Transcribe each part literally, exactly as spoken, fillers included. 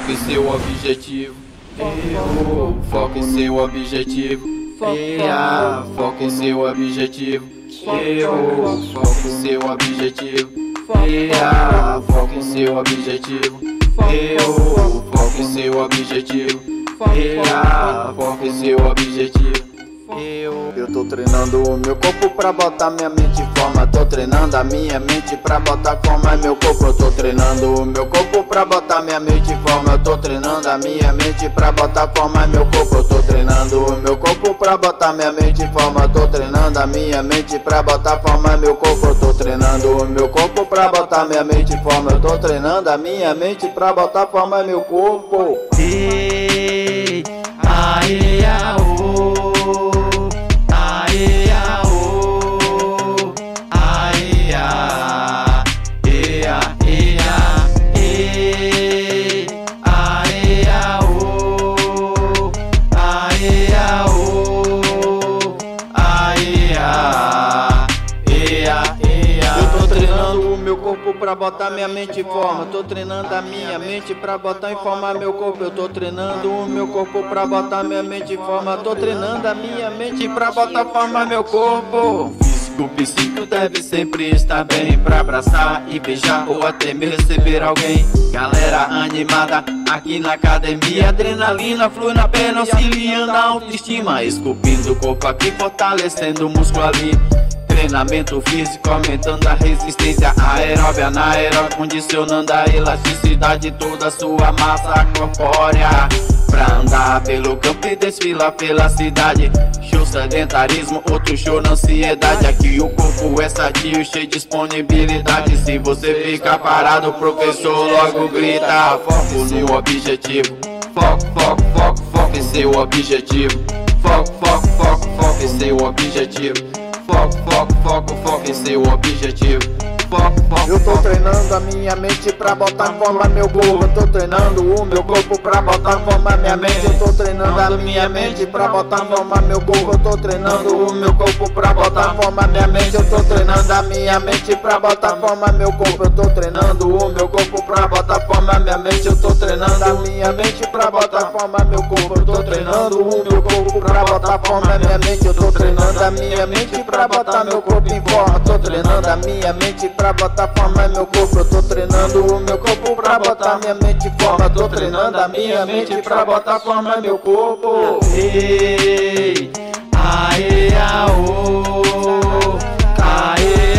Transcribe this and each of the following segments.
foca em seu objetivo. Eu foca em seu objetivo. Yeah, foca em seu objetivo. Eu foca em seu objetivo. Yeah, foca em seu objetivo. Eu foca em seu objetivo. Yeah, foca em seu objetivo. Eu, eu tô treinando o meu corpo pra botar minha mente em forma. Tô treinando a minha mente pra botar forma em meu corpo. Eu tô treinando o meu corpo pra botar minha mente em forma. Eu tô treinando a minha mente pra botar forma em meu corpo. Eu tô treinando o meu corpo pra botar minha mente em forma. Eu tô treinando a minha mente pra botar forma em meu corpo. Eu tô treinando o meu corpo pra botar minha mente em forma. Eu tô treinando a minha mente pra botar forma em meu corpo. Ei, aê, aô. Pra botar minha mente em forma, tô treinando a minha mente pra botar em forma meu corpo. Eu tô treinando o meu corpo pra botar minha mente em forma. Tô treinando a minha mente pra botar forma meu corpo. O psíquico deve sempre estar bem pra abraçar e beijar ou até mesmo receber alguém. Galera animada aqui na academia, adrenalina flui na perna, auxiliando a autoestima. Esculpindo o corpo aqui, fortalecendo o músculo ali. Treinamento físico, aumentando a resistência aeróbia, anaeróbia, condicionando a elasticidade de toda a sua massa corpórea. Pra andar pelo campo e desfilar pela cidade. Show sedentarismo, outro show na ansiedade. Aqui o corpo é sadio, cheio de disponibilidade. Se você ficar parado, o professor logo grita. Foco no objetivo. Foco, foco, foco, foco em seu objetivo. Foco, foco, foco, foco em seu objetivo. Foco, foco, foco, foco em seu objetivo. Foco, foco. Eu tô treinando a minha mente pra botar em forma meu corpo. Eu tô treinando o meu corpo pra botar em forma minha mente. Eu tô treinando a minha mente pra botar em forma meu corpo. Eu tô treinando o meu corpo pra botar em forma minha mente. Eu tô treinando a minha mente pra botar em forma meu corpo. Eu tô treinando o meu corpo pra botar em forma minha mente. Eu tô treinando a minha mente pra botar em forma meu corpo. Eu tô treinando o meu corpo pra botar em forma minha mente. Eu tô treinando a minha mente pra botar meu corpo em forma. Tô treinando a minha mente pra botar forma em meu corpo. Eu tô treinando o meu corpo pra botar minha mente em forma. Tô treinando a minha mente pra botar forma em meu corpo. Ei, aê, aô. Aê,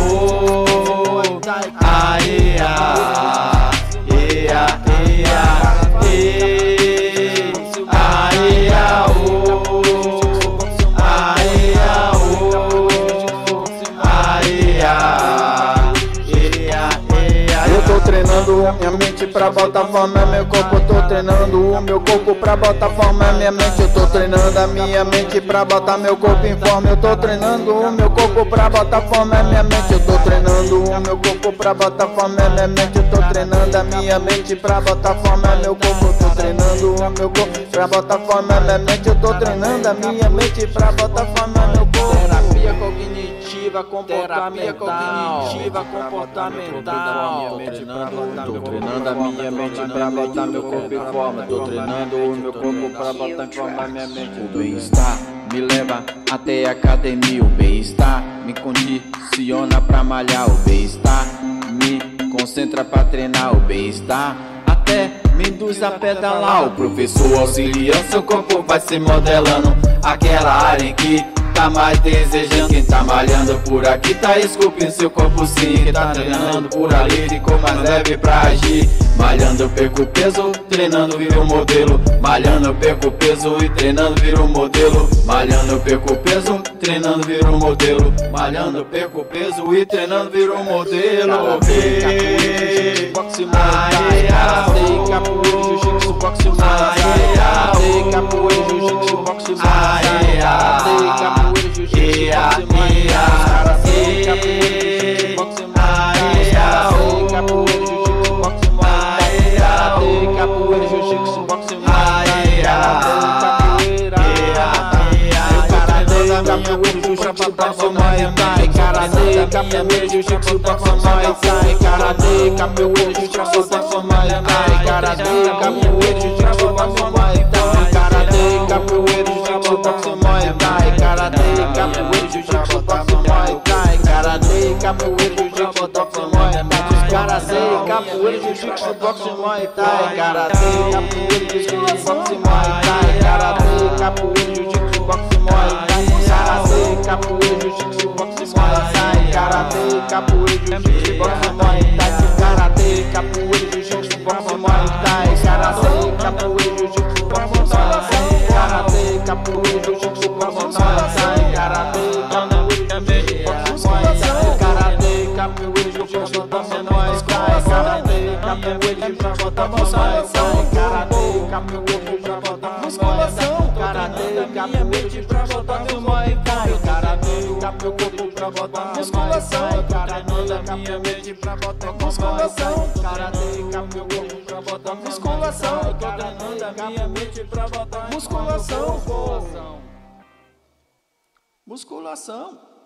aô. Aê, aê, aê, aê, aê, aô. Aê, aô. Aê, aê. Eu tô treinando a minha mente pra botar forma em meu corpo. Eu tô treinando o meu corpo pra botar forma em minha mente. Eu tô treinando a minha mente pra botar meu corpo em forma. Eu tô treinando o meu corpo pra botar forma em minha mente. Eu tô treinando o meu corpo pra botar forma em minha mente. Eu tô treinando a minha mente pra botar forma em meu corpo. Eu tô treinando o meu corpo pra botar forma em minha mente. Eu tô treinando a minha mente pra botar forma em meu corpo. Terapia cognitiva, comportamental. Cognitiva, comportamental. Tô treinando a minha mente pra botar meu corpo em forma. Tô treinando o meu corpo pra botar em forma minha mente. O bem-estar me leva até a academia. O bem-estar me condiciona pra malhar. O bem-estar me concentra pra treinar. O bem-estar até me induz a pedalar. O professor auxiliando seu corpo vai se modelando aquela área em que tá mais desejando. Quem tá malhando por aqui tá esculpindo seu corpo sim. Quem tá treinando por ali ficou mais leve pra agir. Malhando eu perco peso, treinando vira um modelo. Malhando eu perco peso e treinando vira um modelo. Malhando eu perco peso, treinando vira um modelo. Malhando eu perco peso e treinando vira um modelo. Ei, boxe, muay thai, capoeira, jiu-jitsu, boxe, muay thai, capoeira, jiu-jitsu, boxe, muay thai, capoeira, jiu-jitsu, boxe, muay thai, capoeira, boxe, muay thai, capoeira, jiu-jitsu, boxe, muay thai, capoeira, jiu-jitsu, boxe, muay thai, capoeira, capoeira, jiu-jitsu, boxe, muay thai, karatê, capoeira, jiu-jitsu, boxe, muay thai, karatê, capoeira, jiu-jitsu, boxe, muay thai, karatê, capoeira, minha mente. Karatê, capoeira, jiu-jitsu, boxe, muay thai. Karatê, capoeira, jiu-jitsu, boxe, muay thai. Karatê, capoeira, jiu-jitsu, boxe, muay thai. Karatê, capoeira, jiu-jitsu, boxe, muay thai. Karatê, capoeira, jiu-jitsu, boxe, muay thai. Karatê, capoeira, jiu-jitsu, boxe, muay thai. Karatê, capoeira, jiu-jitsu, boxe, muay thai. Karatê, capoeira, jiu-jitsu, boxe, muay thai. Karatê, Karatê, capoeira, jiu-jitsu, boxe, muay thai. Karatê, capoeira, pra botar muay thai. Karatê, capoeira, pra botar musculação. Karatê, capoeira, pra botar meu muay thai. Karatê, meu corpo pra botar musculação. Karatê, minha mente pra botar musculação. Karatê, meu corpo pra botar musculação. Eu tô treinando a minha mente pra botar musculação. Musculação.